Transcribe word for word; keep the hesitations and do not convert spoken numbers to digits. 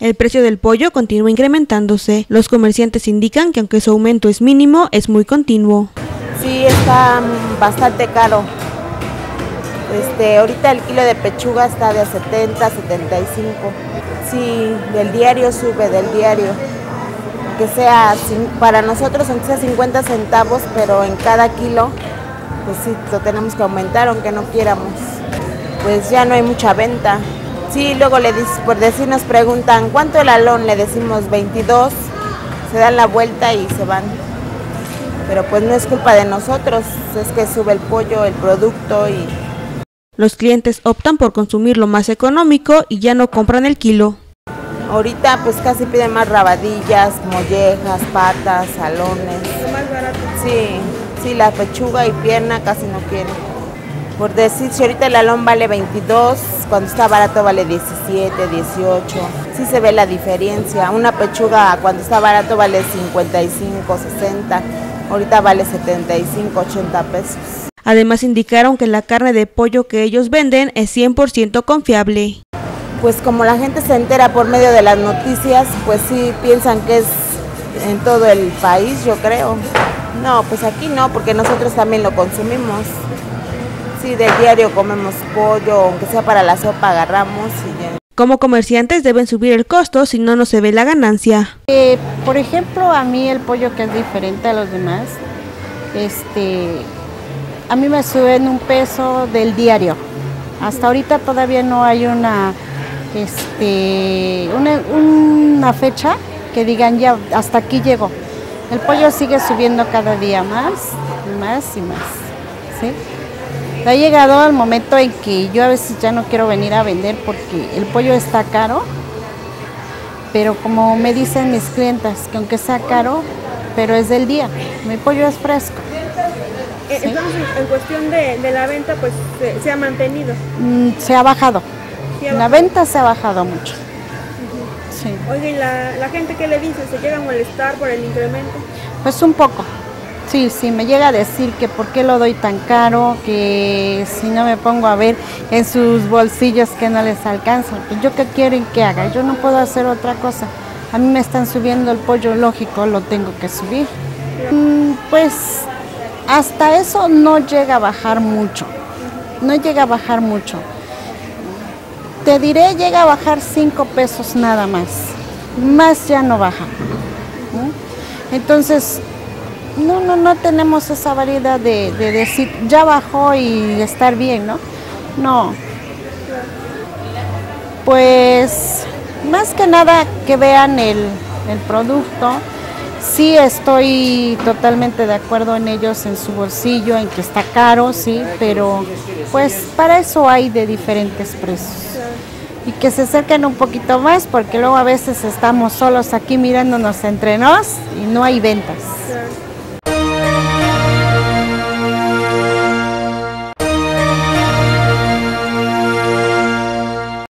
El precio del pollo continúa incrementándose. Los comerciantes indican que aunque su aumento es mínimo, es muy continuo. Sí, está bastante caro. Este, ahorita el kilo de pechuga está de setenta, setenta y cinco. Sí, del diario sube, del diario. Que sea, para nosotros aunque sea cincuenta centavos, pero en cada kilo, pues sí, lo tenemos que aumentar aunque no quieramos. Pues ya no hay mucha venta. Sí, luego le dices, por decir nos preguntan, ¿cuánto el alón? Le decimos veintidós, se dan la vuelta y se van. Pero pues no es culpa de nosotros, es que sube el pollo, el producto y... Los clientes optan por consumir lo más económico y ya no compran el kilo. Ahorita pues casi piden más rabadillas, mollejas, patas, salones. ¿Más barato? Sí, sí, la pechuga y pierna casi no quieren. Por decir, si ahorita el alón vale veintidós, cuando está barato vale diecisiete, dieciocho. Sí se ve la diferencia. Una pechuga cuando está barato vale cincuenta y cinco, sesenta. Ahorita vale setenta y cinco, ochenta pesos. Además indicaron que la carne de pollo que ellos venden es cien por ciento confiable. Pues como la gente se entera por medio de las noticias, pues sí piensan que es en todo el país, yo creo. No, pues aquí no, porque nosotros también lo consumimos. Sí, del diario comemos pollo, aunque sea para la sopa agarramos y ya. Como comerciantes deben subir el costo, si no, no se ve la ganancia. Eh, por ejemplo, a mí el pollo que es diferente a los demás, este, a mí me suben un peso del diario. Hasta ahorita todavía no hay una, este, una, una fecha que digan ya hasta aquí llegó. El pollo sigue subiendo cada día más, más y más, ¿sí? Ha llegado al momento en que yo a veces ya no quiero venir a vender porque el pollo está caro, pero como me dicen mis clientas, que aunque sea caro, pero es del día, mi pollo es fresco. ¿Sí? Entonces, en cuestión de, de la venta, pues se, se ha mantenido. Mm, se ha bajado, ¿Sí ha la bajado? venta se ha bajado mucho. Uh-huh. Sí. Oye, ¿y la, la gente qué le dice? ¿Se llega a molestar por el incremento? Pues un poco. Sí, sí, me llega a decir que por qué lo doy tan caro, que si no me pongo a ver en sus bolsillos que no les alcanza. Pues yo qué quieren que haga, yo no puedo hacer otra cosa. A mí me están subiendo el pollo, lógico, lo tengo que subir. Mm, pues hasta eso no llega a bajar mucho, no llega a bajar mucho. Te diré, llega a bajar cinco pesos nada más, más ya no baja. ¿Mm? Entonces, No, no, no tenemos esa variedad de, de decir, ya bajó y estar bien, ¿no? No. Pues, más que nada que vean el, el producto. Sí estoy totalmente de acuerdo en ellos, en su bolsillo, en que está caro, sí, pero pues para eso hay de diferentes precios. Y que se acerquen un poquito más, porque luego a veces estamos solos aquí mirándonos entre nos y no hay ventas.